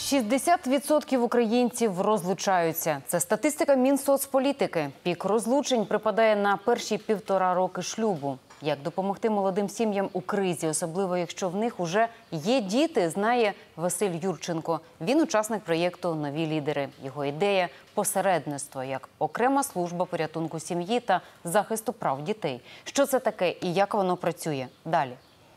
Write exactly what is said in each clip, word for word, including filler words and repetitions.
шістдесят відсотків українців розлучаються. Це статистика Мінсоцполітики. Пік розлучень припадає на перші півтора роки шлюбу. Як допомогти молодим сім'ям у кризі, особливо якщо в них уже є діти, знає Василь Юрченко. Він учасник проєкту «Нові лідери». Його ідея – посередництво як окрема служба порятунку сім'ї та захисту прав дітей. Що це таке і як воно працює? Далі.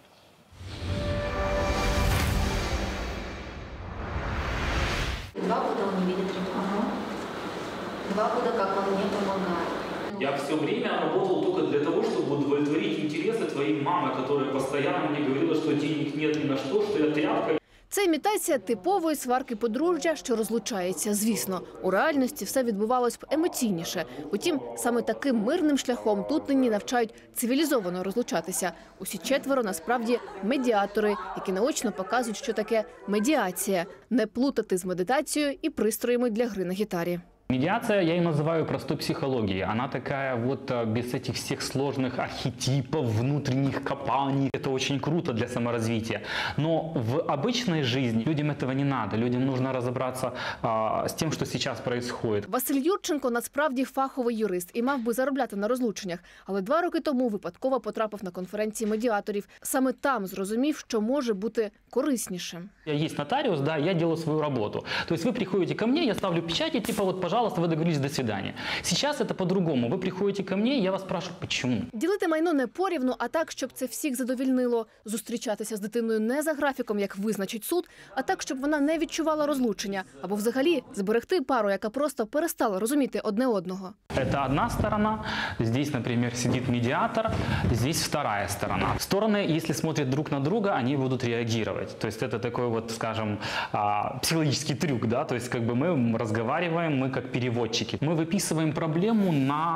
Два года он не видит ребенка. Два года, как он мне помогает. Я все время работал только для того, чтобы удовлетворить интересы твоей мамы, которая постоянно мне говорила, что денег нет ни на что, что я тряпка. Це імітація типової сварки подружжя, що розлучається. Звісно, у реальності все відбувалось б емоційніше. Утім, саме таким мирним шляхом тут нині навчають цивілізовано розлучатися. Усі четверо насправді медіатори, які наочно показують, що таке медіація. Не плутати з медитацією і пристроями для гри на гітарі. Медиация я ее называю простой психологией. Она такая вот без этих всех сложных архетипов, внутренних копаний. Это очень круто для саморазвития. Но в обычной жизни людям этого не надо. Людям нужно разобраться а, с тем, что сейчас происходит. Василь Юрченко насправді фаховий юрист і мав би заробляти на розлученнях. Але два роки тому випадково потрапив на конференції медіаторів. Саме там зрозумів, що може бути кориснішим. Я есть нотариус, да, я делаю свою работу. То есть вы приходите ко мне, я ставлю печати, типа вот, пожалуйста, вы договорились, до свидания. Сейчас это по-другому. Вы приходите ко мне, я вас спрашиваю, почему? Ділити майно не порівну, а так, щоб це всіх задовільнило. Зустрічатися з дитиною не за графіком, як визначить суд, а так, щоб вона не відчувала розлучення. Або взагалі зберегти пару, яка просто перестала розуміти одне одного. Это одна сторона. Здесь, например, сидит медиатор. Здесь вторая сторона. Стороны, если смотрят друг на друга, они будут реагировать. То есть это такой вот, скажем, психологический трюк, да? То есть как бы мы разговариваем, мы как переводчики. Мы выписываем проблему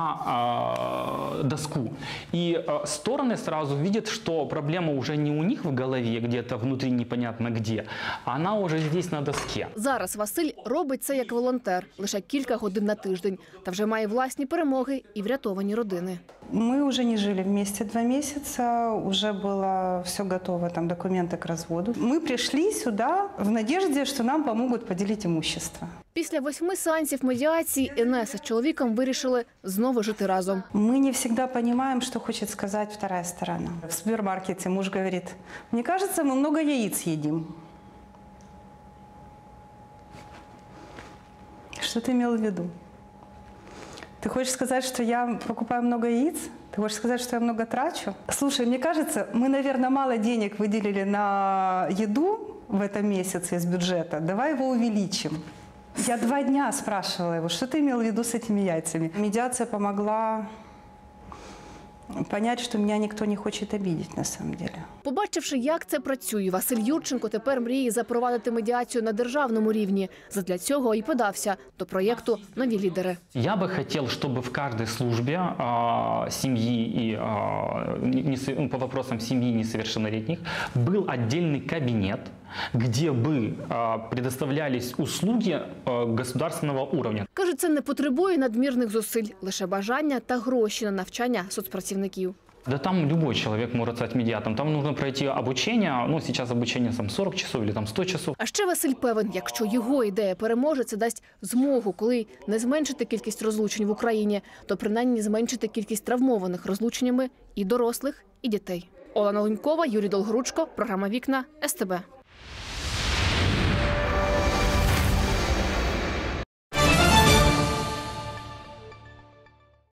на доску. И стороны сразу видят, что проблема уже не у них в голове, где-то внутри непонятно где, а она уже здесь на доске. Зараз Василь робить це як волонтер, лише кілька годин на тиждень, та вже має власні перемоги і врятовані родини. Мы уже не жили вместе два месяца, уже было все готово, там документы к разводу. Мы пришли сюда в надежде, что нам помогут поделить имущество. Після восьми сеансів медіації Інеса з чоловіком вирішили знову жити разом. Мы не всегда понимаем, что хочет сказать вторая сторона. В супермаркете муж говорит: мне кажется, мы много яиц едим. Что ты имел в виду? Ты хочешь сказать, что я покупаю много яиц? Ты хочешь сказать, что я много трачу? Слушай, мне кажется, мы, наверное, мало денег выделили на еду в этом месяце из бюджета. Давай его увеличим. Я два дня спрашивала его, что ты имел в виду с этими яйцами. Медиация помогла понять, что меня никто не хочет обидеть на самом деле. Побачивши, як це працює, Василь Юрченко тепер мріє запровадити медіацію на державному рівні. Задля цього і подався до проєкту «Нові лідери». Я бы хотел, чтобы в каждой службе э, семьи и э, не, по вопросам семьи несовершеннолетних был отдельный кабинет, где бы э, предоставлялись услуги э, государственного уровня. Каже, це не потребує надмірних зусиль, лише бажання та гроші на навчання соцпрацівників. Да там любой человек может стать медиатором. Там нужно пройти обучение, ну сейчас обучение там сорок часов или там сто часов. А ще Василь певен, якщо його ідея переможе, це дасть змогу, коли не зменшити кількість розлучень в Україні, то принаймні зменшити кількість травмованих розлученнями і дорослих, і дітей. Олена Лунькова, Юрій Долгоручко, програма «Вікна», ес те бе.